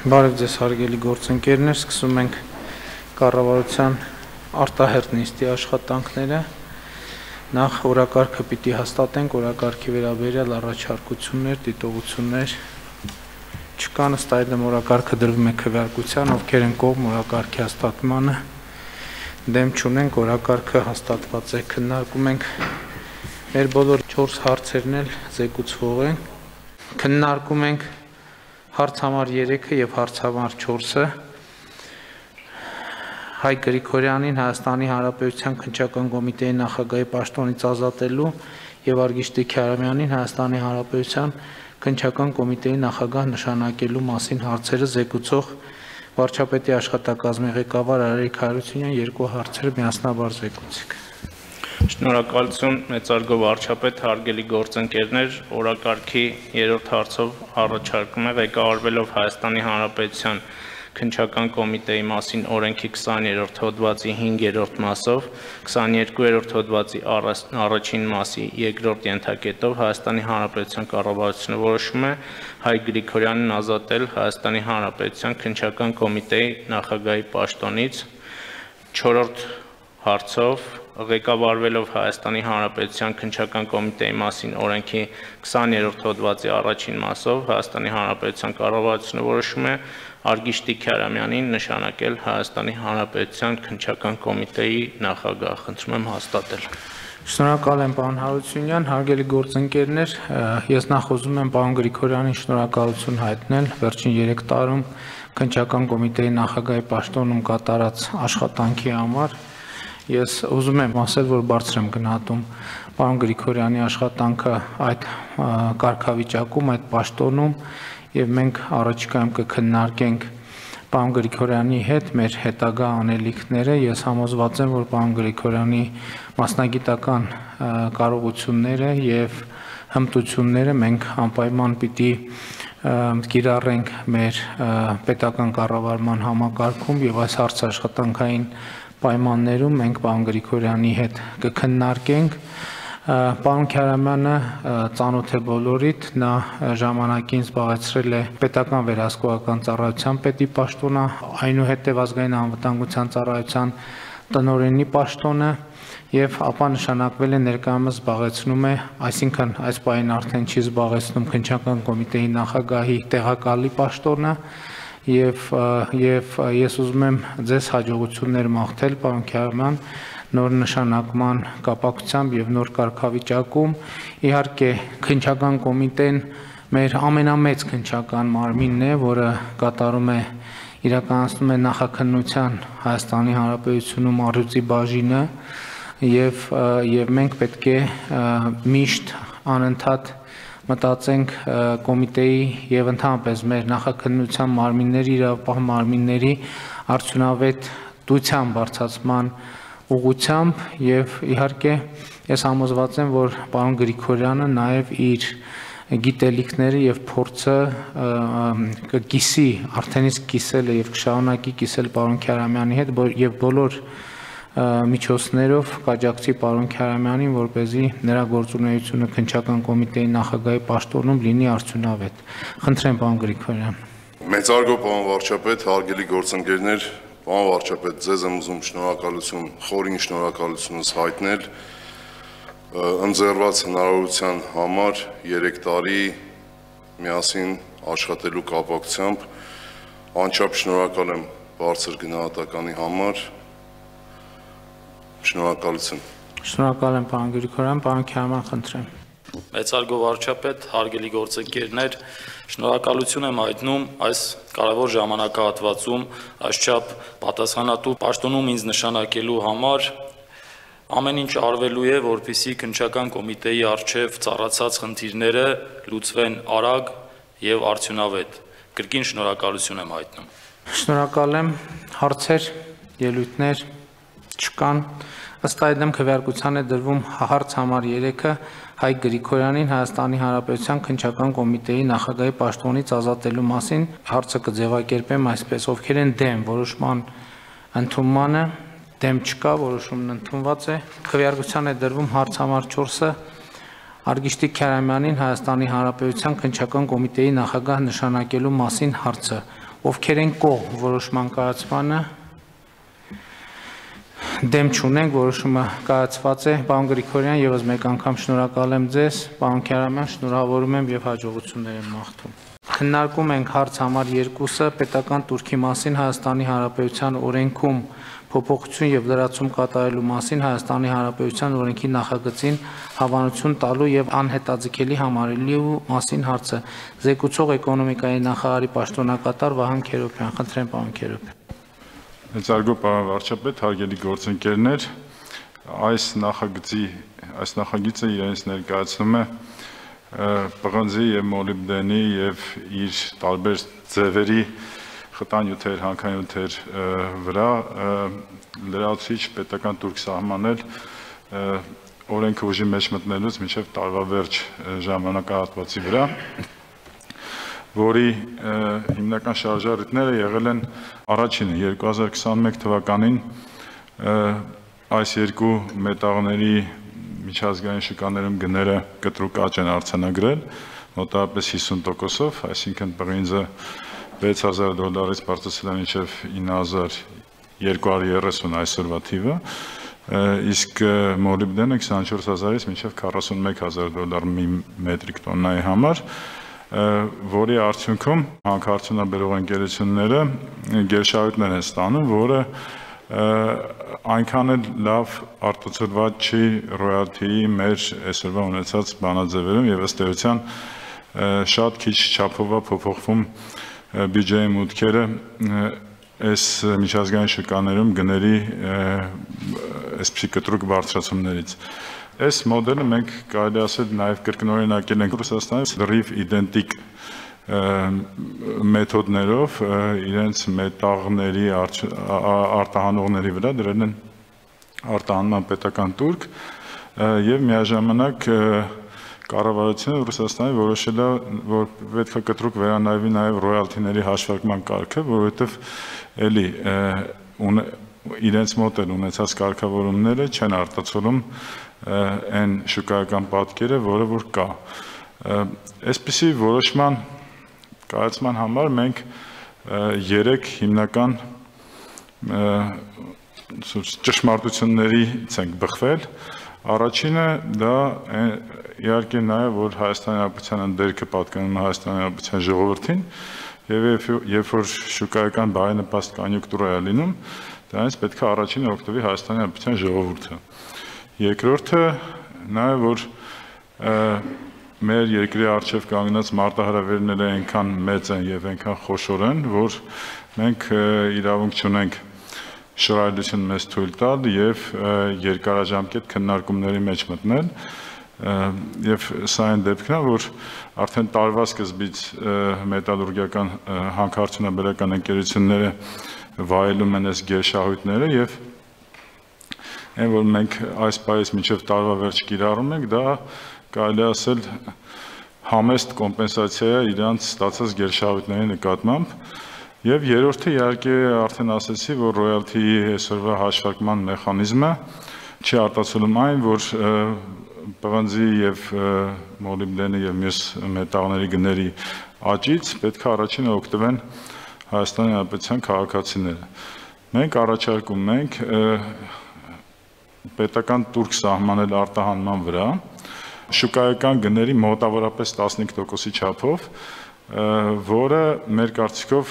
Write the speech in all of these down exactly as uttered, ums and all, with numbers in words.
Բարև ձեզ հարգելի գործընկերներ, սկսում ենք կառավարության արտահերթ նիստի աշխատանքները։ Նախ օրակարգը պիտի հաստատենք, օրակարգի վերաբերյալ առաջարկություններ, դիտողություններ չկան, ըստ այդմ օրակարգը դրվում է քվեարկության, ովքեր են կողմ օրակարգի հաստատմանը, դեմ չունենք, օրակարգը հաստատված է, քննարկում ենք մեր բոլոր չորս հարցերն էլ զեկուցվող են, քննարկում ենք հարց համար երեքը և հարց համար չորսը, Հայկ Գրիգորյանին Հայաստանի Հանրապետության քննչական կոմիտեի նախագահի պաշտոնից ազատելու և Արգիշտի Քյարամյանին Հայաստանի Հանրապետության քննչական կոմիտեի նախագահ նշանակելու մասին հարցերը զեկուցող վարչապետի աշխատակազմի ղեկավար Արայիկ Հարությունյան, երկու հարցեր միասնաբար զեկուցեք։ Շնորհակալություն մեծարգո վարչապետ, հարգելի գործընկերներ, օրակարգի երրորդ հարցով առաջարկում է ղեկավարվելով Հայաստանի Հանրապետության քննչական կոմիտեի մասին օրենքի քսաներորդ հոդվածի հինգերորդ մասով, քսաներկուերորդ հոդվածի առաջին մասի երկրորդ ենթակետով Հայաստանի Հանրապետության կառավարությունը որոշում է Հայկ Գրիգորյանին ազատել Հայաստանի Հանրապետության քննչական կոմիտեի նախագահի պաշտոնից, չորրորդ հարցով ղեկավարվելով Հայաստանի Հանրապետության քննչական կոմիտեի մասին օրենքի քսաներորդ հոդվածի առաջին մասով Հայաստանի Հանրապետության կառավարությունը որոշում է Արգիշտի Քյարամյանին նշանակել Հայաստանի Հանրապետության քննչական կոմիտեի նախագահ, խնդրում եմ հաստատել։ Շնորհակալ եմ պարոն Հարությունյան, հարգելի գործընկերներ, ես նախ ուզում եմ պարոն Գրիգորյանին շնորհակալություն հայտնել վերջին երեք տարում քննչական կոմիտեի նախագահի պաշտոնում կատարած աշխատանքի համար։ Ես ուզում եմ ասել, որ բարձր եմ գնահատում պարոն Գրիգորյանի աշխատանքը այդ կարգավիճակում, այդ պաշտոնում, և մենք առաջիկայում կքննարկենք պարոն Գրիգորյանի հետ մեր հետագա անելիքները։ Ես համոզված եմ, որ պարոն Գրիգորյանի մասնագիտական կարողությունները և հմտությունները մենք անպայման պիտի կիրառենք մեր պետական կառավարման համակարգում և այս հարցաշխատանքային պայմաններում մենք պարոն Գրիգորյանի հետ կքննարկենք։ Պարոն Քյարամյանը ծանոթ է բոլորիդ, նա ժամանակին զբաղեցրել է պետական վերահսկողական ծառայության պետի պաշտոնը, այնուհետև ազգային անվտանգության ծառայության տնօրենի պաշտոնը և ապա նշանակվել է ներկայումս զբաղեցնում է, այսինքն այս պահին արդեն չի զբաղեցնում քննչական կոմիտեի նախագահի տեղակալի պաշտոնը և ես ուզում եմ ձեզ հաջողություններ մաղթել, պարոն Քյարամյան, նոր նշանակման կապակցությամբ և նոր կարգավիճակում։ Իհարկե, քննչական կոմիտեն մեր ամենամեծ քննչական մարմինն է, որը կատարում է, իրականացնում է նախաքննության Հայաստանի Հանրապետությունում առյուծի բաժինը և մենք պետք է միշտ անընդհատ մտածենք կոմիտեի և ընդհանրապես մեր նախաքննության մարմինների, իրավապահ մարմինների արդյունավետության բարձրացման ուղղությամբ և իհարկե ես համոզված եմ, որ պարոն Գրիգորյանը նաև իր գիտելիքները և փորձը կկիսի, արդեն իսկ կիսել է և կշարունակի կիսել պարոն Քյարամյանի հետ և բոլոր միջոցներով կաջակցի պարոն Քյարամյանին, որպեսզի նրա գործունեությունը քննչական կոմիտեի նախագահի պաշտոնում լինի արդյունավետ։ Խնդրեմ պարոն Գրիգորյան։ Մեծարգո պարոն վարչապետ, հարգելի գործընկերներ, պարոն վարչապետ, ձեզ եմ ուզում շնորհակալություն, խորին շնորհակալությունս հայտնել ընձեռված հնարավորության համար երեք տարի միասին աշխատելու կապակցությամբ, անչափ շնորհակալ եմ բարձր գնահատականի համար, շնորհակալություն։ Շնորհակալ եմ պարոն Գրիգորյան, պարոն Քյարամյան, խնդրեմ։ Մեծարգո վարչապետ, հարգելի գործընկերներ, շնորհակալություն եմ հայտնում այս կարևոր ժամանակահատվածում այսչափ պատասխանատու պաշտոնում ինձ նշանակելու համար։ Ամեն ինչ արվելու է, որպեսզի քննչական կոմիտեի առջև ծառացած խնդիրները լուծվեն արագ և արդյունավետ։ Կրկին շնորհակալություն եմ հայտնում։ Շնորհակալ եմ, հարցեր, ելույթներ չկան, ըստ այդմ քվեարկության է դրվում հարց համար երեքը Հայկ Գրիգորյանին Հայաստանի Հանրապետության քննչական կոմիտեի նախագահի պաշտոնից ազատելու մասին, հարցը կձևակերպեմ այսպես, ովքեր են դեմ որոշման ընդունմանը, դեմ չկա, որոշումն ընդունված է, քվեարկության է դրվում հարց համար չորսը Արգիշտի Քյարամյանին Հայաստանի Հանրապետության քննչական կոմիտեի նախագահ նշանակելու մասին հարցը, ովքեր են կողմ որոշման կայացմանը, դեմ չունենք, որոշումը կայացված է, պարոն Գրիգորյան, եւս մեկ անգամ շնորհակալ եմ ձեզ, պարոն Քյարամյան, շնորհավորում եմ եւ հաջողություններ եմ մաղթում։ Քննարկում ենք հարց համար երկուսը պետական турքի մասին Հայաստանի Հանրապետության օրենքում փոփոխություն եւ լրացում կատարելու մասին Հայաստանի Հանրապետության օրենքի նախագծին հավանություն տալու եւ անհետաձգելի համարելու մասին հարցը։ Զեկուցող էկոնոմիկայի նախարարի պաշտոնակատար Վահան Քերոբյան, խնդրեմ պարոն Քերոբյան։ Մեծարգո պարոն վարչապետ, հարգելի գործընկերներ, այս նախագծի այս նախագիծը իրենց ներկայացնում է պղնձի եւ մոլիբդենի եւ իր տարբեր ձևերի խտանյութեր, հանքանյութեր վրա լրացուցիչ պետական турք սահմանել օրենքը ուժի մեջ մտնելուց մինչև տարվա վերջ ժամանակահատվածի վրա, որի հիմնական շարժառիթները եղել են առաջինը երկու հազար քսաներկու թվականին այս երկու մետաղների միջազգային շուկաներում գները կտրուկ աճ են արձանագրել, մոտավորապես հիսուն տոկոսով, այսինքն պղինձը վեց հազար դոլարից բարձրացել է մինչև ինը հազար երկու հարյուր երեսուն այսօրվա թիվը, իսկ մոլիբդենը քսանչորս հազարից մինչև քառասունմեկ հազար դոլար մի մետրիկ տոննայի համար, որի արդյունքում հանքարդյունաբերող ընկերությունները գերշահույթներ են ստանում, որը այնքան էլ լավ արտացոլված չի ռոյալթիի մեր այսօրվա ունեցած բանաձևերում եւ ըստ էության շատ քիչ չափով է փոփոխվում բյուջեի մուտքերը այս միջազգային շուկաներում գների այսպիսի կտրուկ բարձրացումներից։ Այս մոդելը մենք կարելի ասել նաև կրկնօրինակել ենք Ռուսաստանի լրիվ իդենտիկ մեթոդներով իրենց մետաղների արտահանողների վրա դրել են արտահանման պետական турք եւ միաժամանակ կառավարությունը Ռուսաստանի որոշել է, որ պետք է կտրուկ վերանայվի նաև ռոյալթիների հաշվարկման կարգը, որովհետև էլի իրենց մոտ էլ ունեցած կարգավորումները չեն արտացոլում այն շուկայական պատկերը, որը որ կա։ Այսպիսի որոշման կայացման համար մենք երեք հիմնական ճշմարտություններից ենք բխվել։ Առաջինը դա իհարկե նաև որ Հայաստանի Հանրապետության ընդերքը պատկանում է Հայաստանի Հանրապետության ժողովրդին եւ երբ որ շուկայական բարենպաստ կոնյունկտուրա է լինում, դրանից պետք է առաջինը օգտվի Հայաստանի Հանրապետության ժողովուրդը։ Երկրորդը նաև որ մեր երկրի առջև կանգնած մարտահրավերները այնքան մեծ են եւ այնքան խոշոր են, որ մենք իրավունք չունենք շռայլություն մեզ թույլ տալ եւ երկարաժամկետ քննարկումների մեջ մտնել եւ սա այն դեպքն է, որ արդեն տարվա սկզբից մետալուրգիական հանքարդյունաբերական ընկերությունները վայելում են այս գերշահույթները եւ այն որ մենք այս պայից մինչև տարվա վերջ կիրառում ենք, դա կարելի ասել համեստ կոմպենսացիա է իրանց ստացած գերշահույթների նկատմամբ եւ երրորդը իհարկե արդեն ասացի, որ ռոյալթիի այսօրվա հաշվարկման մեխանիզմը չի արտացոլում այն, որ պղնձի եւ մոլիբդենի եւ մյուս մետաղների գների աճից պետք է առաջինը օգտվեն Հայաստանի Հանրապետության քաղաքացիները։ Մենք առաջարկում ենք պետական турք սահմանել արտահանման վրա շուկայական գների մոտավորապես տասնհինգ տոկոսի չափով, որը մեր կարծիքով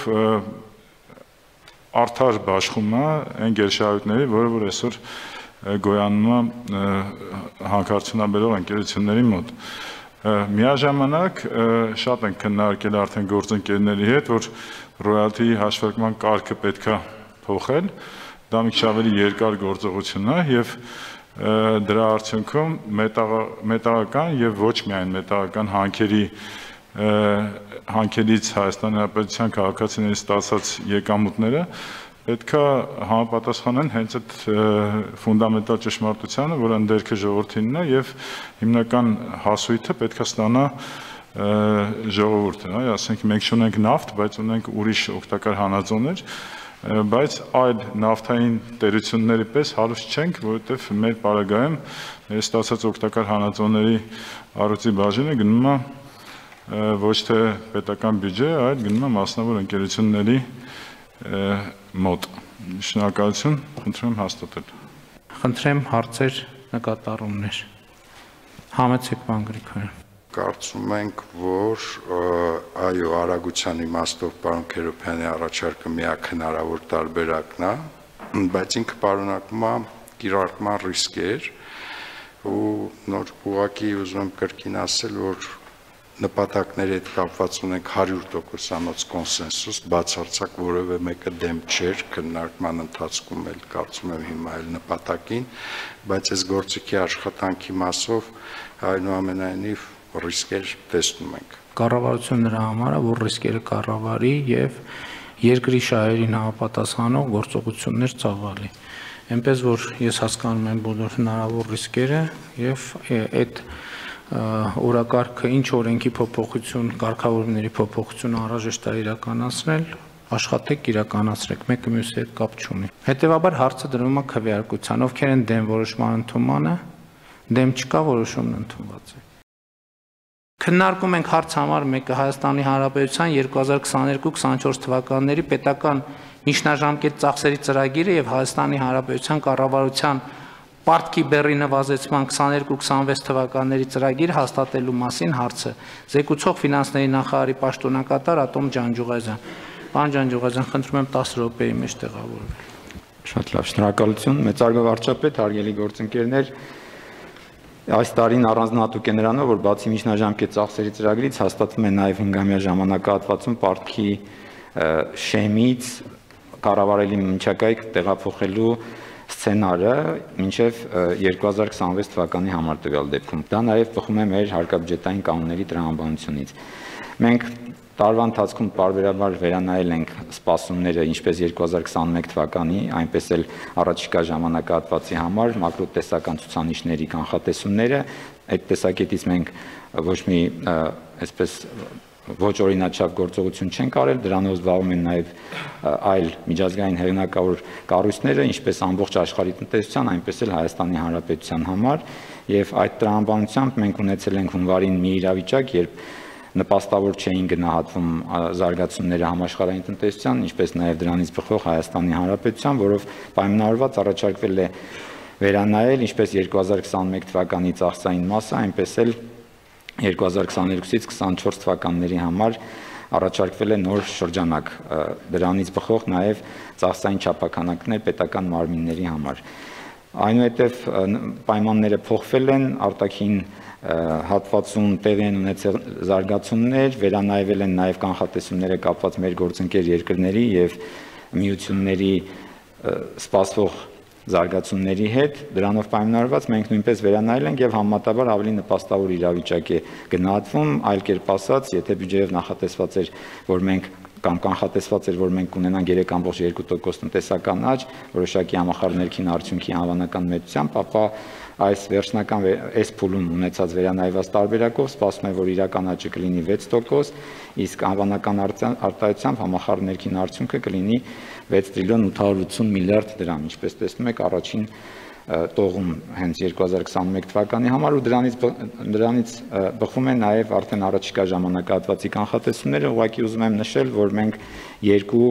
արդար բաշխում է այն գերշահույթների, որը որ այսօր գոյանում է հանքարդյունաբերող ընկերությունների մոտ։ Միաժամանակ շատ են քննարկել արդեն գործընկերների հետ, որ ռոյալթիի հաշվարկման կարգը պետք է փոխել, դա մի քիչ ավելի երկար գործողություն է եւ դրա արդյունքում մետաղական եւ ոչ միայն մետաղական հանքերի հանքերից Հայաստանի Հանրապետության քաղաքացիների ստացած եկամուտները պետք է համապատասխանեն հենց այդ ֆունդամենտալ ճշմարտությանը, որ ընդերքը ժողովրդինն է եւ հիմնական հասույթը պետք է ստանա ժողովուրդը, այ ասենք մենք չունենք նավթ, բայց ունենք ուրիշ օգտակար հանածոներ, բայց այլ նավթային տերությունների պես հարուստ չենք, որովհետև մեր պարագայում մեր ստացած օգտակար հանածոների առյուծի բաժինը գնում է ոչ թե պետական բյուջե, այլ գնում է մասնավոր ընկերությունների մոտ։ Շնորհակալություն, խնդրում եմ հաստատել։ Խնդրեմ հարցեր, նկատառումներ։ Համեցեք, պարոն Գրիգորյան։ Կարծում ենք, որ այո, արագության իմաստով պարոն Քերոբյանի առաջարկը միակ հնարավոր տարբերակն է, բայց ինքը պարունակում է կիրառման ռիսկեր ու նոր ուղղակի ուզում եմ կրկին ասել, որ նպատակների հետ կապված ունենք հարյուր տոկոսանոց կոնսենսուս, բացարձակ որևէ մեկը դեմ չէր քննարկման ընթացքում էլ կարծում եմ հիմա էլ նպատակին, բայց այս գործիքի աշխատանքի մասով այնուամենայնիվ ռիսկեր տեսնում ենք։ Կառավարությունը նրա համար է, որ ռիսկերը կառավարի եւ երկրի շահերին համապատասխանող գործողություններ ծավալի։ Այնպես որ ես հասկանում եմ բոլոր հնարավոր ռիսկերը եւ այդ օրակարգը ինչ օրենքի փոփոխություն, կարգավորումների փոփոխություն անհրաժեշտ է իրականացնել, աշխատեք իրականացրեք, մեկը մյուսի հետ կապ չունի։ Հետևաբար հարցը դրվում է քվեարկության, ովքեր են դեմ որոշման ընդունմանը, դեմ չկա, որոշումն ընդունված է։ Քննարկում ենք հարց համար մեկը Հայաստանի Հանրապետության երկու հազար քսաներկու քսանչորս թվականների պետական միջնաժամկետ ծախսերի ծրագիրը եւ Հայաստանի Հանրապետության կառավարության Պարտքի բեռի նվազեցման քսաներկու քսանվեց թվականների ծրագիր հաստատելու մասին հարցը։ Զեկուցող ֆինանսների նախարարի պաշտոնակատար Ատոմ Ջանջուղազյան։ Պարոն Ջանջուղազյան, խնդրում եմ դես րոպեի մեջ տեղավորվել։ Շատ լավ, շնորհակալություն։ Մեծարգո վարչապետ, հարգելի գործընկերներ, այս տարին առանձնահատուկ է նրանով, որ բացի միջնաժամկետ ծախսերի ծրագրից հաստատվում է նաև հնգամյա ժամանակահատվածում Պարտքի շեմից կառավարելի մինչակայք տեղափոխելու սցենարը մինչև երկու հազար քսանվեց թվականի համար տվյալ դեպքում։ Դա նաև բխում է մեր հարկաբյուջետային կանոնների տրամաբանությունից։ Մենք տարվա ընթացքում պարբերաբար վերանայել ենք սպասումները ինչպես երկու հազար քսանմեկ թվականի, այնպես էլ առաջիկա ժամանակահատվածի համար մակրոտեսական ցուցանիշների կանխատեսումները։ Այդ տեսակետից մենք ոչ մի այսպես ոչ օրինաչափ գործողություն չենք արել, դրանով զբաղվում են նաև այլ միջազգային հեղինակավոր կառույցները, ինչպես ամբողջ աշխարհի տնտեսության, այնպես էլ Հայաստանի Հանրապետության համար, եւ այդ տրամաբանությամբ մենք ունեցել ենք հունվարին մի իրավիճակ, երբ նպաստավոր չէին գնահատվում զարգացումները համաշխարհային տնտեսության, ինչպես նաև դրանից բխող Հայաստանի Հանրապետության, որով պայմանավորված առաջարկվել է վերանայել ինչպես երկու հազար քսանմեկ թվականի ծախսային մասը, այնպես էլ երկու հազար քսաներկուից քսանչորս թվականների համար առաջարկվել է նոր շրջանակ, դրանից բխող նաև ծախսային չափականակներ պետական մարմինների համար։ Այնուհետև պայմանները փոխվել են, արտաքին հատվածում տեղի են ունեցել զարգացումներ, վերանայվել են նաև կանխատեսումները կապված մեր գործընկեր երկրների եւ միությունների սպասվող զարգացումների հետ, դրանով պայմանավորված մենք նույնպես վերանայել ենք եւ համեմատաբար ավելի նպաստավոր իրավիճակ է գնահատվում, այլ կերպ ասած, եթե բյուջեով նախատեսված էր, որ մենք կամ կանխատեսված էր, որ մենք կունենանք երեք կόμma երկու տոկոս տնտեսական աճ, որոշակի համախառն ներքին արդյունքի անվանական մեծությամբ, ապա այս վերջնական այս փուլում ունեցած վերանայված տարբերակով սպասվում է, որ իրական աճը կլինի վեց տոկոս, իսկ անվանական արտահայտությամբ համախառն ներքին արդյունքը կլինի վեց տրիլիոն ութ հարյուր ութսուն միլիարդ դրամ, ինչպես տեսնում եք, առաջին տողում հենց երկու հազար քսանմեկ թվականի համար ու դրանից դրանից բխում է նաև արդեն առաջիկա ժամանակահատվածի կանխատեսումները, ուղղակի ուզում եմ նշել, որ մենք երկու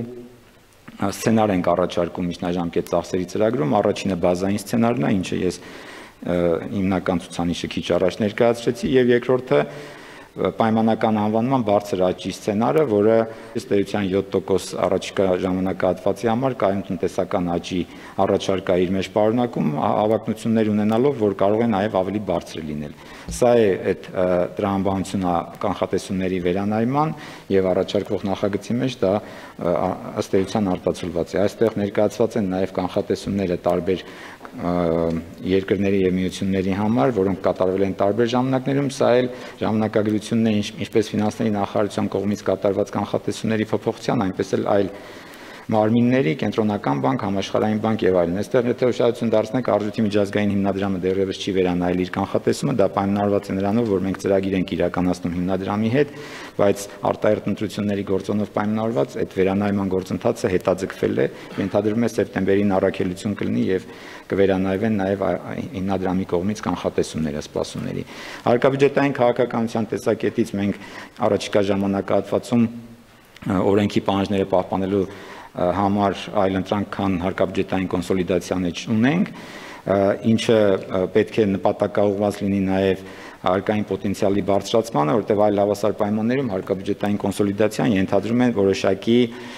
սցենար ենք առաջարկում միջնաժամկետ ծախսերի ծրագրում, առաջինը բազային սցենարն է, ինչը ես հիմնական ցուցանիշը քիչ առաջ ներկայացրեցի, եւ երկրորդը պայմանական անվանման բարձր աճի սցենարը, որը ըստ էության յոթ տոկոս առաջիկա ժամանակահատվածի համար կայուն տնտեսական աճի առաջարկա իր մեջ պարունակում, հավակնություններ ունենալով, որ կարող է նաև ավելի բարձր լինել։ Սա է այդ տրամաբանությունը կանխատեսումների վերանայման եւ առաջարկվող նախագծի մեջ դա ըստ էության արտացոլված է։ Այստեղ ներկայացված են նաև կանխատեսումները տարբեր երկրների եւ միությունների համար, որոնք կատարվել են տարբեր ժամանակներում, սա էլ ժամանակագրությունն է ինչպես ֆինանսների նախարարության կողմից կատարված կանխատեսումների փոփոխության, այնպես էլ այլ մարմինների, կենտրոնական բանկ, համաշխարհային բանկ եւ այլն։ Այստեղ եթե ուշադրություն դարձնենք արժույթի միջազգային հիմնադրամը դեռևս չի վերանայել իր կանխատեսումը, դա պայմանավորված է նրանով, որ մենք ծրագիր ենք իրականացնում հիմնադրամի հետ, բայց արտահերթ ընտրությունների գործոնով պայմանավորված այդ վերանայման գործընթացը հետաձգվել է, ենթադրվում է սեպտեմբերին առաքելություն կլինի եւ կվերանայվեն նաեւ հիմնադրամի կողմից կանխատեսումները սպասումների։ Հարկաբյուջետային քաղաքականության տեսակետից մենք առաջիկա ժամանակահատվածում օրենքի պահանջները պահպանելու համար այլընտրանք քան հարկաբյուջետային կոնսոլիդացիան ունենք, ինչը պետք է նպատակաուղղված լինի նաև հարկային պոտենցիալի բարձրացմանը, որտեղ այլ հավասար պայմաններում հարկաբյուջետային կոնսոլիդացիան ենթադրում է որոշակի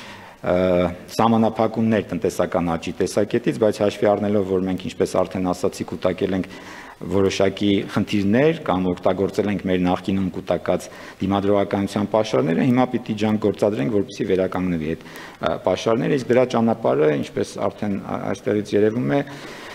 սահմանափակումներ տնտեսական աճի տեսակետից, բայց հաշվի առնելով, որ մենք ինչպես արդեն ասացի, կուտակել ենք որոշակի խնդիրներ կամ օգտագործել ենք մեր նախկինում կուտակած դիմադրողականության պաշարները, հիմա պիտի ջանք գործադրենք, որպեսզի վերականգնվի այդ պաշարները, իսկ դրա ճանապարհը, ինչպես արդեն այստեղից երևում է,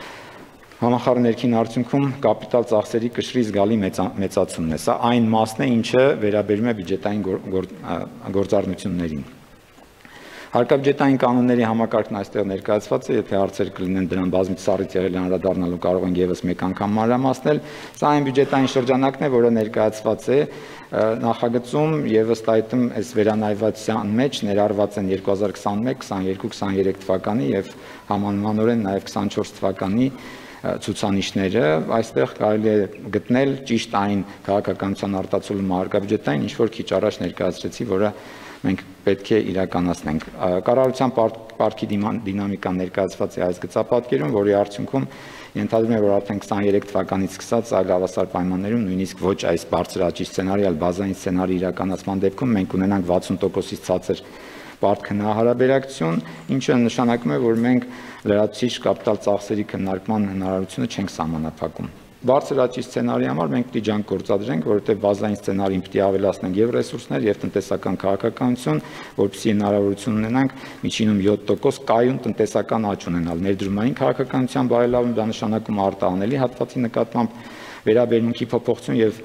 համախառն ներքին արդյունքում կապիտալ ծախսերի կշռի զգալի մեծացումն է։ Սա այն մասն է, ինչը վերաբերում է բյուջետային գործառնություններին։ Հարկաբյուջետային կանոնների համակարգն այստեղ ներկայացված է, եթե հարցեր կլինեն դրան բազմից սառից եղել անդրադառնալու կարող են եւս մեկ անգամ մանրամասնել, սա այն բյուջետային շրջանակն է, որը ներկայացված է նախագծում եւ ըստ այդմ այս վերանայվածության մեջ ներառված են երկու հազար քսաներեք, քսաներկու, քսաներեք թվականի եւ համանմանորեն նաեւ քսանչորս թվականի ցուցանիշները, այստեղ կարելի է գտնել ճիշտ այն քաղաքականության արտացոլումը հարկաբյուջետային, ինչ որ քիչ առաջ ներկայացրեցի, որը մենք պետք է իրականացնենք։ Կառավարության պարտքի դինամիկան ներկայացված է այս գծապատկերում, որի արդյունքում ենթադրվում է, որ արդեն քսաներեք թվականից սկսած այլ հավասար պայմաններում նույնիսկ ոչ այս բարձր աճի սցենարի, այլ բազային սցենարի իրականացման դեպքում մենք ունենանք վաթսուն տոկոսից ցածր պարտք հնարաբերակցություն, ինչը նշանակում է, որ մենք լրացուցիչ կապիտալ ծախսերի քննարկման հնարավորությունը չենք սահմանափակում։ Բարձր աճի սցենարի համար մենք պիտի ջանք գործադրենք, որովհետև բազային սցենարին պիտի ավելացնենք եւ ռեսուրսներ, եւ տնտեսական քաղաքականություն, որպեսզի հնարավորություն ունենանք միջինում յոթ տոկոս կայուն տնտեսական աճ ունենալ։ Ներդրումային քաղաքականության բարելավում դա նշանակում արտահանելի հատվածի նկատմամբ վերաբերմունքի փոփոխություն եւ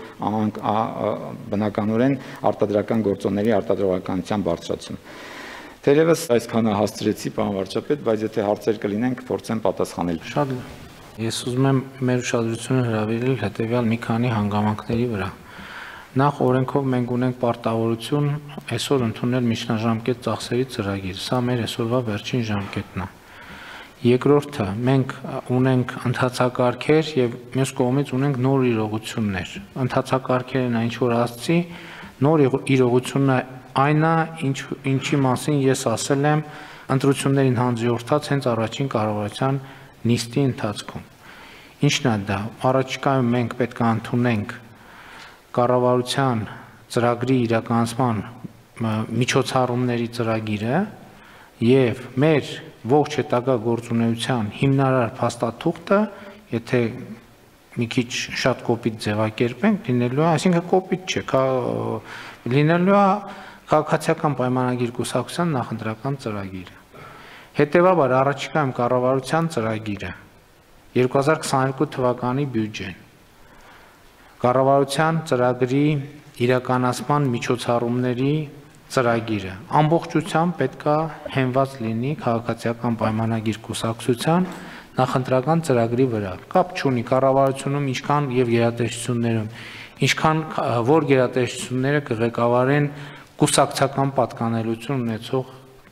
բնականորեն արտադրական գործոնների արտադրողականության բարձրացում։ Թերևս այսքանը հասցրեցի, պարոն վարչապետ, բայց եթե հարցեր կլինեն, կփորձեմ պատասխանել։ Շատ Ես ուզում եմ մեր ուշադրությունը հրավիրել հետևյալ մի քանի հանգամանքների վրա։ Նախ օրենքով մենք ունենք պարտավորություն այսօր ընդունել միջնաժամկետ ծախսերի ծրագիր։ Սա մեր այսօրվա վերջին ժամկետն է։ Երկրորդը, մենք ունենք ընթացակարգեր եւ մյուս կողմից ունենք նոր իրողություններ։ Ընթացակարգերն այն ինչ որ ասացի, նոր իրողությունը այն է, ինչ ինչի մասին ես ասել եմ ընտրություններին հանձնորդած հենց առաջին կառավարության նիստի ընթացքում։ Ինչն է դա։ Առաջիկայում մենք պետք է ընդունենք կառավարության ծրագրի իրականացման միջոցառումների ծրագիրը եւ մեր ողջ հետագա գործունեության հիմնարար փաստաթուղթը, եթե մի քիչ շատ կոպիտ ձևակերպենք, լինելու է, այսինքն կոպիտ չէ, լինելու է քաղաքացիական պայմանագիր կուսակցության նախընտրական ծրագիրը։ Հետևաբար առաջիկայում կառավարության ծրագիրը երկու հազար քսաներկու թվականի բյուջեն կառավարության ծրագրի իրականացման միջոցառումների ծրագիրը ամբողջությամբ պետքա հենված լինի քաղաքացիական պայմանագիր կուսակցության նախընտրական ծրագրի վրա։ Կապ չունի կառավարությունում ինչքան եւ գերատեսչություններում, ինչքան որ գերատեսչությունները կղեկավարեն կուսակցական պատկանելություն ունեցող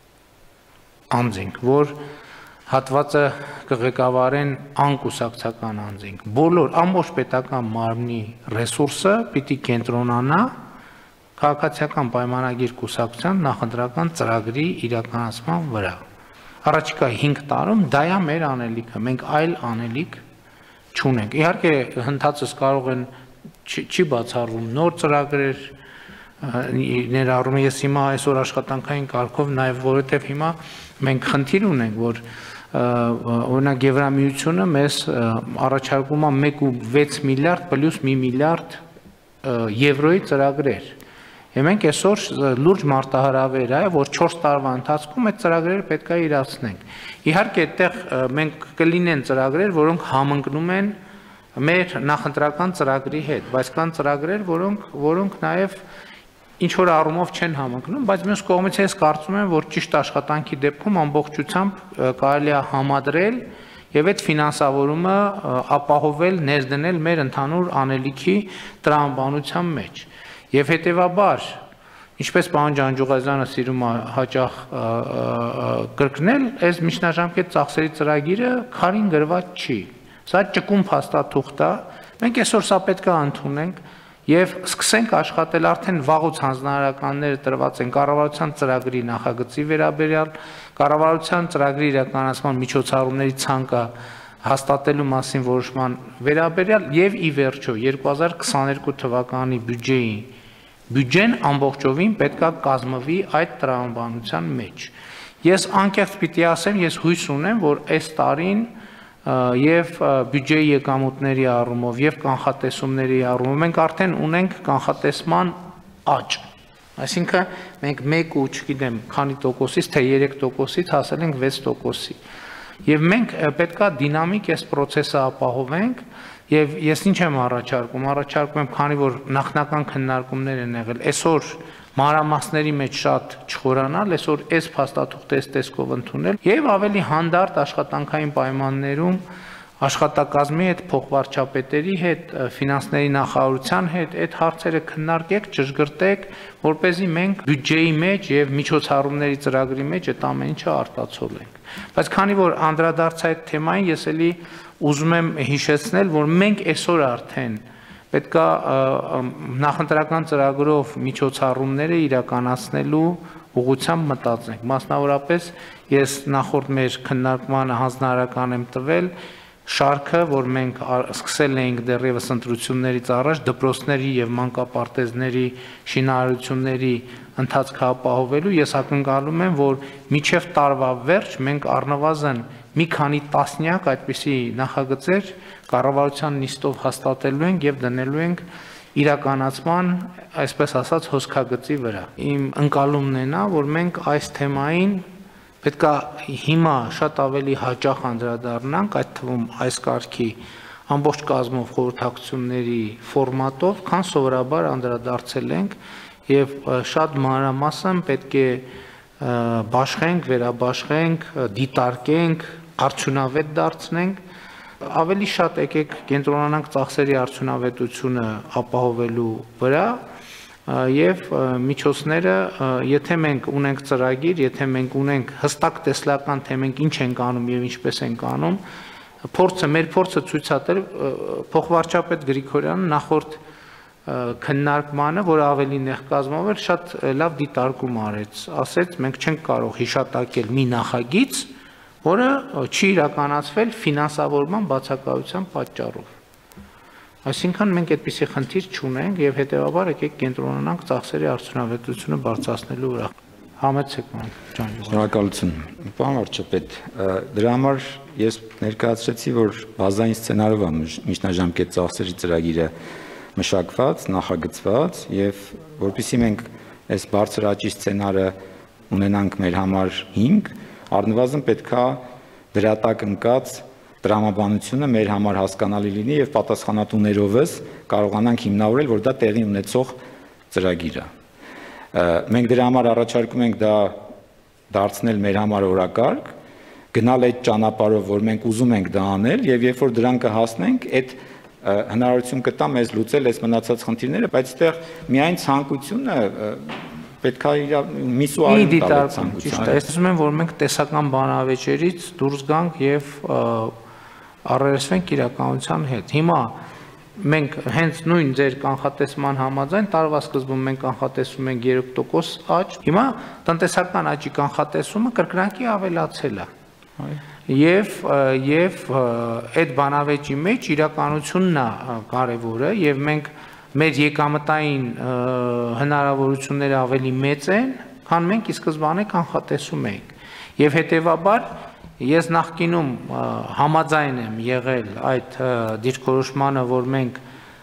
անձինք, որ հատվածը կղեկավարեն անկուսակցական անձինք։ Բոլոր ամբողջ պետական մարմնի ռեսուրսը պիտի կենտրոնանա քաղաքացիական պայմանագիր կուսակցության նախընտրական ծրագրի իրականացման վրա։ Առաջիկա հինգ տարում դա է մեր անելիքը, մենք այլ անելիք չունենք։ Իհարկե հնդածս կարող են չի բացառվում նոր ծրագրեր ներառում ես հիմա այսօր աշխատանքային կարգով նաև որովհետև հիմա մենք խնդիր ունենք, որ օրինակ Եվրամիությունը մեզ առաջարկում է մեկ կόμμα վեց միլիարդ պլյուս մի միլիարդ եվրոյի ծրագրեր։ Եվ մենք այսօր լուրջ մարտահրավեր է, որ չորս տարվա ընթացքում այդ ծրագրերը պետք է իրացնենք։ Իհարկե այդտեղ մենք կլինեն ծրագրեր, որոնք համընկնում են մեր նախընտրական ծրագրի հետ, բայց կան ծրագրեր, որոնք որոնք նաև ինչ որ առումով չեն համընկնում, բայց մյուս կողմից ես կարծում եմ, որ ճիշտ աշխատանքի դեպքում ամբողջությամբ կարելի է համադրել եւ այդ ֆինանսավորումը ապահովել, ներդնել մեր ընդհանուր անելիքի տրամաբանության մեջ։ Եվ հետեւաբար, ինչպես պարոն Ջանջուղազյանը սիրում է հաճախ կրկնել, այս միջնաժամկետ ծախսերի ծրագիրը քարին գրված չի։ Սա ճկուն փաստաթուղթ է, մենք այսօր սա պետք է ընդունենք եւ սկսենք աշխատել արդեն վաղուց հանձնարարականները տրված են կառավարության ծրագրի նախագծի վերաբերյալ, կառավարության ծրագրի իրականացման միջոցառումների ցանկը հաստատելու մասին որոշման վերաբերյալ եւ ի վերջո երկու հազար քսաներկու թվականի բյուջեի բյուջեն ամբողջովին պետք է կազմվի այդ տրամաբանության մեջ։ Ես անկեղծ պիտի ասեմ, ես հույս ունեմ, որ այս տարին եւ բյուջեի եկամուտների առումով եւ կանխատեսումների առումով մենք արդեն ունենք կանխատեսման աճ։ Այսինքն մենք մեկ ու չգիտեմ քանի տոկոսից թե երեք տոկոսից հասել ենք վեց տոկոսի։ Եվ մենք պետքա դինամիկ այս process-ը ապահովենք եւ ես ինչ եմ առաջարկում, առաջարկում եմ, քանի որ նախնական քննարկումներ են եղել, այսօր մանրամասների մեջ շատ չխորանալ, այսօր այս փաստաթուղթը այս տեսքով ընդունել եւ ավելի հանդարտ աշխատանքային պայմաններում աշխատակազմի հետ, փոխվարչապետերի հետ, ֆինանսների նախարարության հետ այդ հարցերը քննարկեք, ճշգրտեք, որպեսզի մենք բյուջեի մեջ եւ միջոցառումների ծրագրի մեջ այդ ամեն ինչը արտացոլենք։ Բայց քանի որ անդրադարձ այդ թեմային, ես էլի ուզում եմ հիշեցնել, որ մենք այսօր արդեն պետքա նախընտրական ծրագրով միջոցառումները իրականացնելու ուղղությամբ մտածենք։ Մասնավորապես ես նախորդ մեր քննարկմանը հանձնարարական եմ տվել շարքը, որ մենք սկսել էինք դեռևս ընտրություններից առաջ դպրոցների եւ մանկապարտեզների շինարարությունների ընթացքը ապահովելու, ես ակնկալում եմ, որ մինչև տարվա վերջ մենք առնվազն մի քանի տասնյակ այդպիսի նախագծեր կառավարության նիստով հաստատելու ենք եւ դնելու ենք իրականացման, այսպես ասած, հոսքագծի վրա։ Իմ ընկալումն է նա, որ մենք այս թեմային պետք է հիմա շատ ավելի հաճախ անդրադառնանք, այդ թվում այս կարգի ամբողջ կազմով խորհրդակցությունների ֆորմատով, քան սովորաբար անդրադարձել ենք եւ շատ մանրամասն պետք է բաշխենք, վերաբաշխենք, դիտարկենք, արդյունավետ դարձնենք, ավելի շատ եկեք կենտրոնանանք ծախսերի արդյունավետությունը ապահովելու վրա եւ միջոցները, եթե մենք ունենք ծրագիր, եթե մենք ունենք հստակ տեսլական, թե մենք ինչ ենք անում եւ ինչպես ենք անում, փորձը, մեր փորձը ցույց է տվել փոխվարչապետ Գրիգորյանը նախորդ քննարկմանը, որ ավելի նեղ կազմով էր, շատ լավ դիտարկում արեց, ասեց, մենք չենք կարող հիշատակել մի նախագիծ, որը չի իրականացվել ֆինանսավորման բացակայության պատճառով։ Այսինքն մենք այդպիսի խնդիր չունենք եւ հետեւաբար եկեք կենտրոնանանք ծախսերի արդյունավետությունը բարձրացնելու վրա։ Համեցեք ման ջան։ Շնորհակալություն։ Պարոն վարչապետ, դրա համար ես ներկայացրեցի, որ բազային սցենարով է միջնաժամկետ ծախսերի ծրագիրը մշակված, նախագծված եւ որpիսի մենք այս բարձր աճի սցենարը ունենանք մեր համար հիմք, առնվազն պետքա դրա տակ ընկած տրամաբանությունը մեր համար հասկանալի լինի եւ պատասխանատուներովս կարողանանք հիմնավորել, որ դա տեղի ունեցող ծրագիր է։ Մենք դրա համար առաջարկում ենք դա դարձնել մեր համար օրակարգ, գնալ այդ ճանապարհով, որ մենք ուզում ենք դա անել եւ երբ որ դրան կհասնենք, այդ հնարավորություն կտա մեզ լուծել այս մնացած խնդիրները, բայց այդտեղ միայն ցանկությունը պետք է իր միսու արին տալ ցանկությունը։ Ես ուզում եմ, որ մենք տեսական բանավեճերից դուրս գանք եւ առերեսվենք իրականության հետ։ Հիմա մենք հենց նույն ձեր կանխատեսման համաձայն տարվա սկզբում մենք կանխատեսում ենք երեք տոկոս աճ, հիմա տնտեսական աճի կանխատեսումը կրկնակի ավելացել է։ Եվ եւ այդ բանավեճի մեջ իրականությունն է կարևորը եւ մենք մեր եկամտային հնարավորությունները ավելի մեծ են, քան մենք ի սկզբանե կանխատեսում էինք։ Եվ հետեւաբար ես նախկինում համաձայն եմ եղել այդ դիրքորոշմանը, որ մենք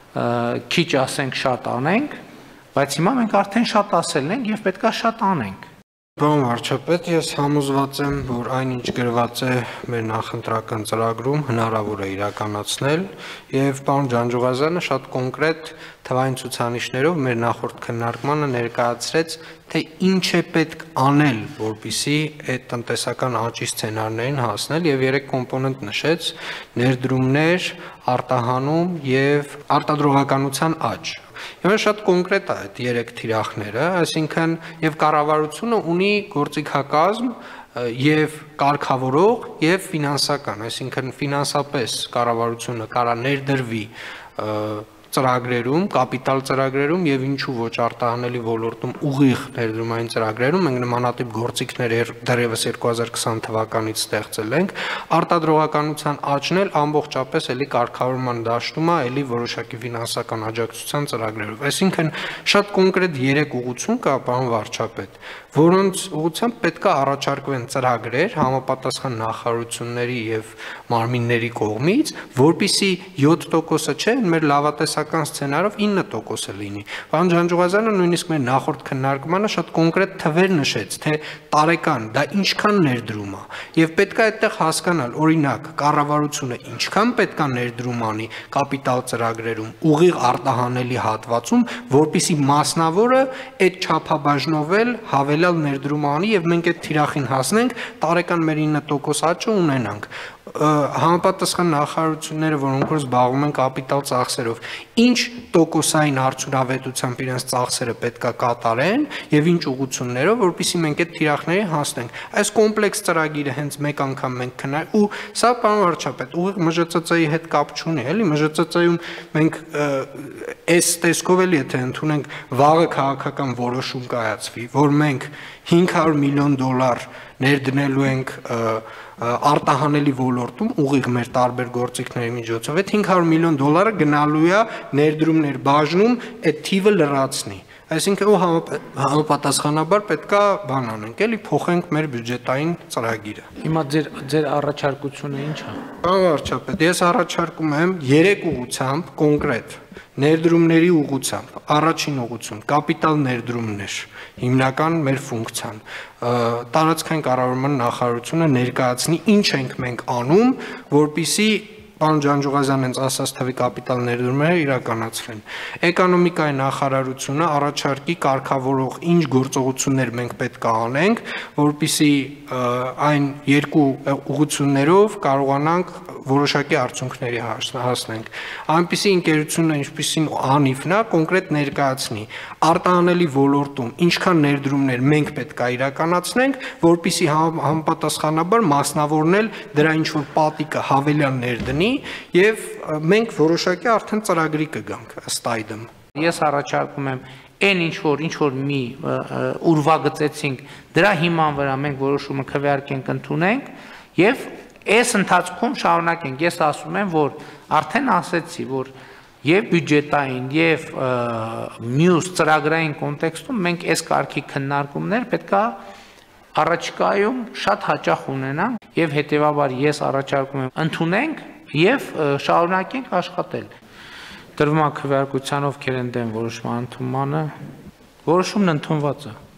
քիչ ասենք շատ անենք, բայց հիմա մենք արդեն շատ ասել ենք եւ պետքա շատ անենք։ Պարոն վարչապետ, ես համոզված եմ, որ այնինչ գրված է մեր նախընտրական ծրագրում հնարավոր է իրականացնել եւ պարոն Ջանջուղազյանը շատ կոնկրետ թվային ցուցանիշներով մեր նախորդ քննարկմանը ներկայացրեց, թե ինչ է պետք անել, որպեսզի այդ տնտեսական աճի սցենարներին հասնել եւ երեք կոմպոնենտ նշեց՝ ներդրումներ, արտահանում եւ արտադրողականության աճ։ Եվ շատ կոնկրետ է այդ երեք թիրախները, այսինքն եւ կառավարությունը ունի գործիքակազմ եւ կարգավորող եւ ֆինանսական, այսինքն ֆինանսապես կառավարությունը կարա ներդրվի ծրագրերում, կապիտալ ծրագրերում եւ ինչու ոչ արտահանելի ոլորտում ուղիղ ներդրումային ծրագրերում մենք նմանատիպ գործիքներ դեռևս երկու հազար քսան թվականից ստեղծել ենք, արտադրողականության աճն էլ ամբողջապես էլի կարգավորման դաշտում է, էլի որոշակի ֆինանսական աջակցության ծրագրերով։ Այսինքն շատ կոնկրետ երեք ուղղություն կա, պարոն վարչապետ, որոնց ուղղությամբ պետք է առաջարկվեն ծրագրեր համապատասխան նախարարությունների եւ մարմինների կողմից, որպիսի յոթ տոկոսը չէ, մեր լավատեսական սցենարով ինը տոկոսը լինի։ Պարոն Ջանջուղազյանը նույնիսկ մեր նախորդ քննարկմանը շատ կոնկրետ թվեր նշեց, թե տարեկան դա ինչքան ներդրում է, եւ պետք է այդտեղ հասկանալ, օրինակ, կառավարությունը ինչքան պետք է ներդրում անի կապիտալ ծրագրերում, ուղիղ արտահանելի հատվածում, որպիսի մասնավորը այդ չափաբաժնովել հավելյալ ներդրում անի եւ մենք այդ թիրախին հասնենք, տարեկան մեր ինը տոկոս աճը ունենանք։ Համապատասխան նախարարությունները, որոնք որ զբաղվում են կապիտալ ծախսերով, ինչ տոկոսային արդյունավետությամբ իրենց ծախսերը պետք է կատարեն եւ ինչ ուղղություններով, որպեսզի մենք այդ թիրախների հասնենք։ Այս կոմպլեքս ծրագիրը հենց մեկ անգամ մենք քննարկել ու սա պարոն վարչապետ, ուղիղ Մ Ժ Ծ Ծ-ի հետ կապ չունի, էլի Մ Ժ Ծ Ծ-ում մենք այս տեսքով էլ եթե ընդունենք վաղը քաղաքական որոշում կայացվի, որ մենք հինգ հարյուր միլիոն դոլար ներդնելու ենք արտահանելի ոլորտում ուղիղ մեր տարբեր գործիքների միջոցով, այդ հինգ հարյուր միլիոն դոլարը գնալու է ներդրումներ բաժնում այդ թիվը լրացնի։ Այսինքն ու համապատասխանաբար պետք է բան անենք, էլի փոխենք մեր բյուջետային ծրագիրը։ Հիմա ձեր ձեր առաջարկությունը ի՞նչ է։ Պարոն վարչապետ, ես առաջարկում եմ երեք ուղղությամբ կոնկրետ ներդրումների ուղղությամբ, առաջին ուղղություն, կապիտալ ներդրումներ, հիմնական մեր ֆունկցիան, տարածքային կառավարման նախարարությունը ներկայացնի ինչ ենք մենք անում, որպիսի պարոն Ջանջուղազյանն հենց ասած թվի կապիտալ ներդրումները իրականացվեն։ Էկոնոմիկայի նախարարությունը առաջարկի կարգավորող ինչ գործողություններ մենք պետք է անենք, որպիսի այն երկու ուղղություններով կարողանանք որոշակի արդյունքների հասնենք։ Այնպիսի ընկերությունը, ինչպիսին անիվն է, կոնկրետ ներկայացնի արտահանելի ոլորտում ինչքան ներդրումներ մենք պետք է իրականացնենք, որպիսի համապատասխանաբար մասնավորնել դրա ինչ որ պատիկը հավելյալ ներդնի եւ մենք որոշակի արդեն ծրագրի կգանք ըստ այդմ։ Ես առաջարկում եմ այն ինչ որ ինչ որ մի ուրվագծեցինք, դրա հիման վրա մենք որոշումը քվեարկենք, ընդունենք եւ այս ընթացքում շարունակենք։ Ես ասում եմ, որ արդեն ասեցի, որ եւ բյուջետային եւ մյուս ծրագրային կոնտեքստում մենք այս կարգի քննարկումներ պետքա առաջիկայում շատ հաճախ ունենանք եւ հետեւաբար ես առաջարկում եմ ընդունենք եւ շարունակենք աշխատել։ Տրվում է քվեարկության ովքեր են դեմ որոշման ընդունմանը, որոշումն ընդունված է։